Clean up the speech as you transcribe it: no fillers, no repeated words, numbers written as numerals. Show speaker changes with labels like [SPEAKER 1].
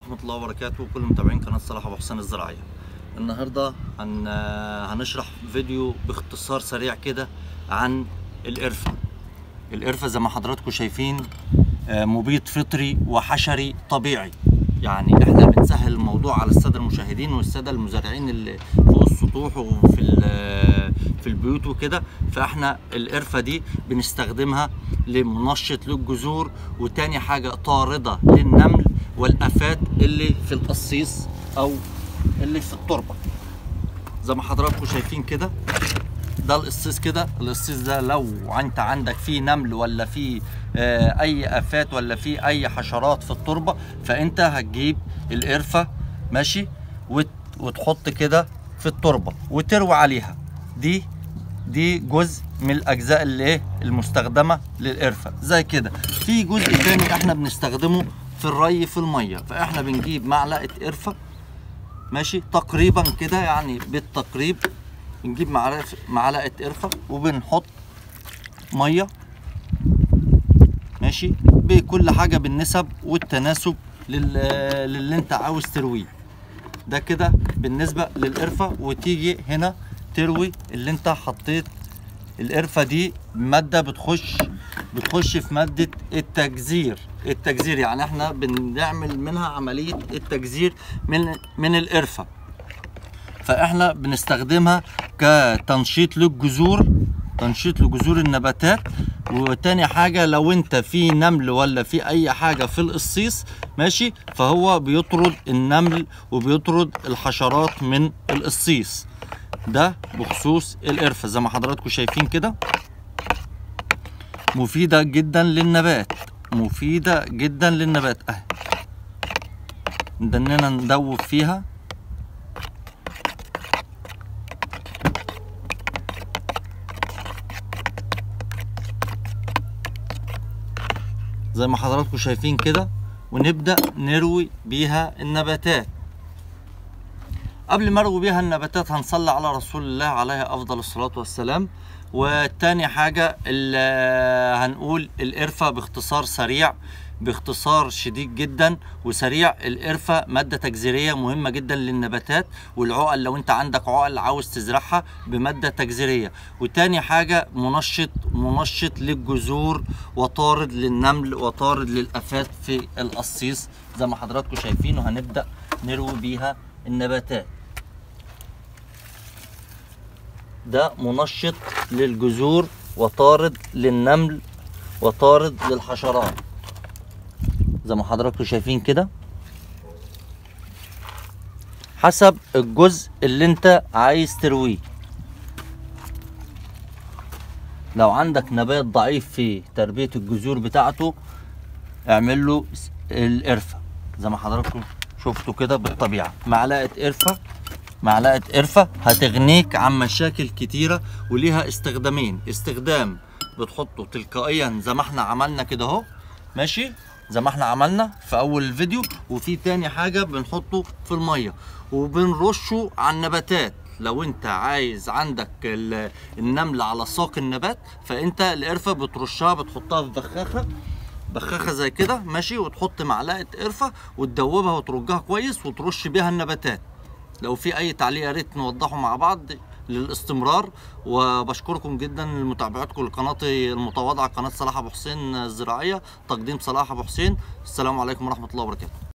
[SPEAKER 1] ورحمة الله وبركاته. كل متابعين قناة صلاح أبو حسين الزراعية. النهاردة هنشرح فيديو باختصار سريع كده عن القرفة. القرفة زي ما حضراتكم شايفين مبيد فطري وحشري طبيعي، يعني احنا بنسهل الموضوع على السادة المشاهدين والسادة المزارعين اللي فوق السطوح وفي البيوت وكده. فاحنا القرفة دي بنستخدمها لمنشط للجذور، وتاني حاجة طاردة للنمل والآفات اللي في القصيص أو اللي في التربة. زي ما حضراتكم شايفين كده، ده القصيص كده. القصيص ده لو انت عندك فيه نمل ولا فيه اي آفات ولا فيه اي حشرات في التربة، فانت هتجيب القرفة ماشي وتحط كده في التربة وتروي عليها. دي جزء من الاجزاء اللي المستخدمة للقرفة. زي كده في جزء تاني احنا بنستخدمه في الري في المية، فاحنا بنجيب معلقة قرفة ماشي تقريبا كده، يعني بالتقريب بنجيب معلقة قرفة وبنحط مية ماشي، بكل حاجة بالنسب والتناسب للي انت عاوز ترويه. ده كده بالنسبة للقرفة. وتيجي هنا تروي اللي انت حطيت القرفة دي مادة بتخش في مادة التجزير. يعني احنا بنعمل منها عملية التجزير من القرفة، فاحنا بنستخدمها كتنشيط للجذور، تنشيط لجذور النباتات. وتاني حاجة لو انت في نمل ولا في اي حاجة في القصيص ماشي، فهو بيطرد النمل وبيطرد الحشرات من القصيص. ده بخصوص القرفة. زي ما حضراتكم شايفين كده مفيدة جدا للنبات، مفيدة جدا للنبات. اهي بدنا ندوب فيها زي ما حضراتكم شايفين كده، ونبدأ نروي بيها النباتات. قبل ما نروي بيها النباتات هنصلي على رسول الله عليه أفضل الصلاة والسلام. وتاني حاجة اللي هنقول القرفة باختصار سريع، باختصار شديد جدا وسريع. القرفة مادة تجزيرية مهمة جدا للنباتات والعقل، لو انت عندك عقل عاوز تزرعها بمادة تجزيرية. وتاني حاجة منشط للجذور وطارد للنمل وطارد للآفات في القصيص زي ما حضراتكم شايفين. وهنبدأ نروي بيها النباتات. ده منشط للجذور وطارد للنمل وطارد للحشرات زي ما حضراتكم شايفين كده، حسب الجزء اللي انت عايز ترويه. لو عندك نبات ضعيف في تربية الجذور بتاعته اعمل له القرفة زي ما حضراتكم شفتوا كده بالطبيعة. معلقة قرفة هتغنيك عن مشاكل كتيرة، وليها استخدامين. استخدام بتحطه تلقائيا زي ما احنا عملنا كده اهو ماشي، زي ما احنا عملنا في اول الفيديو. وفي تاني حاجة بنحطه في المية وبنرشه على النباتات. لو انت عايز عندك النمل على ساق النبات، فانت القرفة بترشها، بتحطها في بخاخة زي كده ماشي، وتحط معلقة قرفة وتدوبها وترجها كويس وترش بيها النباتات. لو في اي تعليق يا ريت نوضحه مع بعض للاستمرار. وبشكركم جدا لمتابعتكم لقناتي المتواضعة قناة صلاح أبو حسين الزراعية، تقديم صلاح أبو حسين. السلام عليكم ورحمة الله وبركاته.